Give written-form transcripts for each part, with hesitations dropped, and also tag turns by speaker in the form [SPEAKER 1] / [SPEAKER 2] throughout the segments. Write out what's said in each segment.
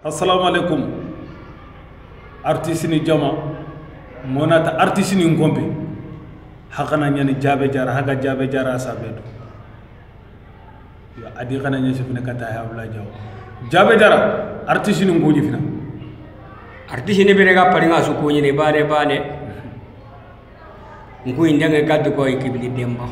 [SPEAKER 1] assalamu alaikum artiste ni jama monata artiste ni ngombe hakana nyani jabe jara haga jabe jara sabedo ya adi kana nyani sifina kata ya abla jaw jabe jara artiste ni ngoji fina
[SPEAKER 2] artiste ni berega paringa su ko ni bare bane ngui ndanga kaddu ko ikibli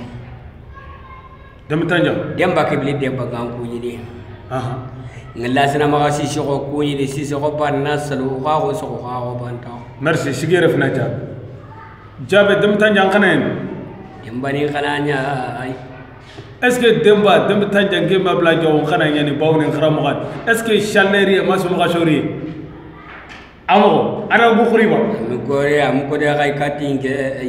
[SPEAKER 2] demba kibli demba gangu ni
[SPEAKER 1] aha
[SPEAKER 2] ngalla sana ma si ko ni si ko banna salu ga ko so ga ko banta
[SPEAKER 1] merci sigere fina jabe dem tanja kana en
[SPEAKER 2] demba ni kana nya ay
[SPEAKER 1] est ce que demba dem tanja nge mabla jaw kana nyani bawni kharamu gat est ce que chaleri ma so ga shori amo ana bu khuriba
[SPEAKER 2] mi gore am ko de kay katinge ay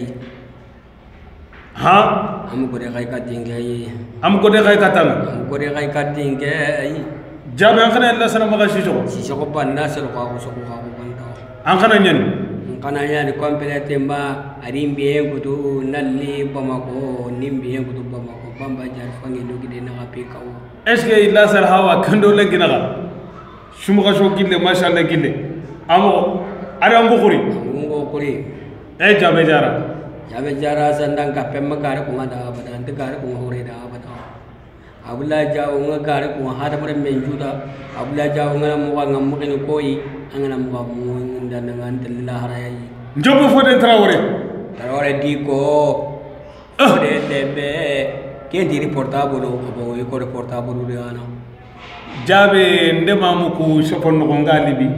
[SPEAKER 1] ha
[SPEAKER 2] am ko de kay katinge ay
[SPEAKER 1] am ko de kay katana
[SPEAKER 2] am ko de kay katinge ay
[SPEAKER 1] jabe an kana la sana ma ga si
[SPEAKER 2] ko banna salu ga ko so ga ko banta
[SPEAKER 1] an kana nyani
[SPEAKER 2] kana yani complète ma arimbi kutu nalli bamako nimbi kutu bamako bamba jar fangi no gide na api kaw
[SPEAKER 1] est ce que illa sal hawa kando le ginaga sumu ga so gille mashallah gille amo ada ngukuri e jabe jara
[SPEAKER 2] sandang ka pemma kare ko ngada abada ante kare ko hore da abada abula jaw nga kare ko hada bare menjuda abula jaw nga mo ngam mo ken koyi angana mo mo ndana ngantella haraya
[SPEAKER 1] njobo fode
[SPEAKER 2] Traoré di ko de debe kendi portable ko ko portable de ana
[SPEAKER 1] jabe ndema mu ko sopon no ngali bi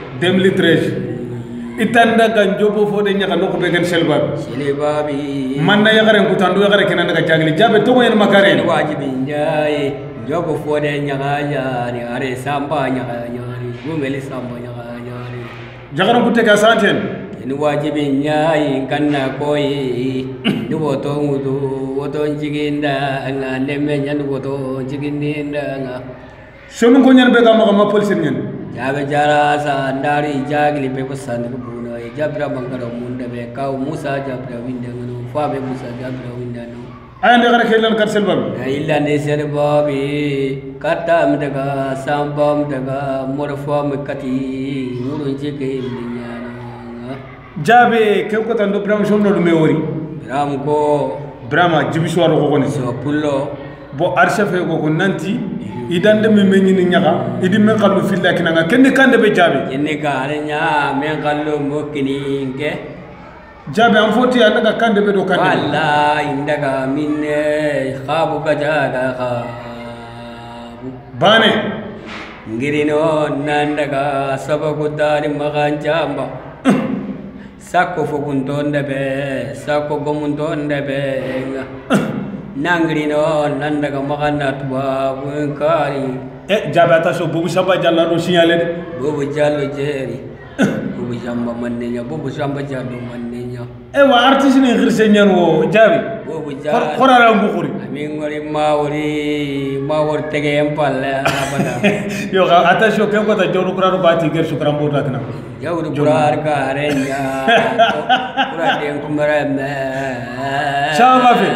[SPEAKER 1] 2013 itanda kan jobo fode nyaka no ko be gen selbabi manna yagare ko tando yagare kenan daga jagli jabe to en makare
[SPEAKER 2] wajibi njay jobo fode nyaka ni are samba nyaka nyari gumeli samba nyaka nyari
[SPEAKER 1] jagara ko tega santen
[SPEAKER 2] ni wajibi nyay kanna koy ni woto ngudu woto jiginda nga nemme nyan woto jiginda nga
[SPEAKER 1] sonu ko nyan be ga ma police nyen
[SPEAKER 2] jabe jara sa ndari jagli be ko sandi ko buno e jabra bangaro munda be kaw musa jabra winda ngano fa be musa jabra winda no
[SPEAKER 1] ayande gara kelan kar selbabi
[SPEAKER 2] illa ne selbabi katam daga sambam daga morfam kati murun jike nyana
[SPEAKER 1] jabe ke ko tan do bram somno do me wori
[SPEAKER 2] bram ko
[SPEAKER 1] brama jibiswaro ko koni
[SPEAKER 2] so pullo
[SPEAKER 1] bo archefe ko nanti idande me menyini nyaka idi men kallu filla kinanga kenne kande be jabe
[SPEAKER 2] kenne kare nya men kallu mokini ke
[SPEAKER 1] jabe am foti anda kande be do kande
[SPEAKER 2] wallahi indaga minne khabu ka jaga khabu
[SPEAKER 1] bane
[SPEAKER 2] ngirino nandaga sabagu dari maganjamba sakko foguntonde be sakko gomuntonde be nangri no nandaga magana tuba kari
[SPEAKER 1] jabe attention bobu samba jalla do signaler
[SPEAKER 2] bobu jallo jeri bobu jamba manenya bobu samba jallo manenya
[SPEAKER 1] wa artiste ni khirse nyan wo jabe
[SPEAKER 2] bobu jallo
[SPEAKER 1] khorara ngukuri
[SPEAKER 2] amin ngori mawori tege empalle abada
[SPEAKER 1] yo attention ke ko ta joru kuraro bati ger sukram bo takna
[SPEAKER 2] jawru kurar ka renya kurar den kumara me
[SPEAKER 1] saba fe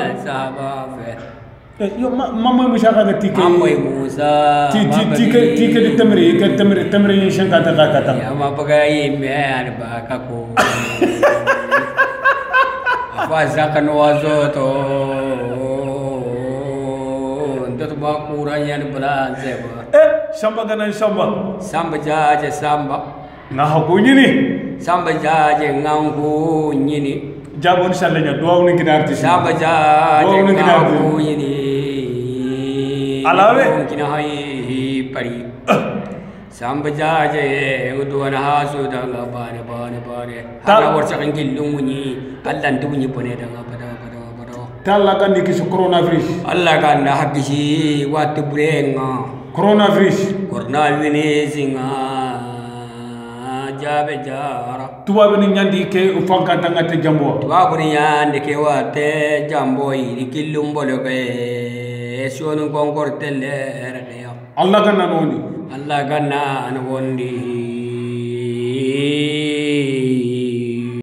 [SPEAKER 1] yo mamoy musa ka tike
[SPEAKER 2] mamoy musa
[SPEAKER 1] tike de temri ni shanka ta kata
[SPEAKER 2] ya ma pagai me arba ka ko apa zakan wazoto ndot ba kuranya ni balance ba
[SPEAKER 1] samba ganan
[SPEAKER 2] samba jaje samba
[SPEAKER 1] na hago nyini
[SPEAKER 2] samba jaje ngangu nyini
[SPEAKER 1] jabon sallenya do woni kina artiste
[SPEAKER 2] samba jaje ngangu nyini
[SPEAKER 1] alawe
[SPEAKER 2] kina hay pari samba jaje udwana hasu daga bare hala warsa ngillu ni Allah ndunyi bone daga pada
[SPEAKER 1] talla kan ni kisu coronavirus
[SPEAKER 2] Allah kan na hakisi watu burenga
[SPEAKER 1] coronavirus
[SPEAKER 2] nga jabe jara
[SPEAKER 1] tubabu ni nyandi ke ufanka tangate jambo
[SPEAKER 2] tubabu ni nyandi ke wate jambo iri killumbolo ke sonu konkor telle ya
[SPEAKER 1] Allah kan na noni
[SPEAKER 2] Allah kan na wondi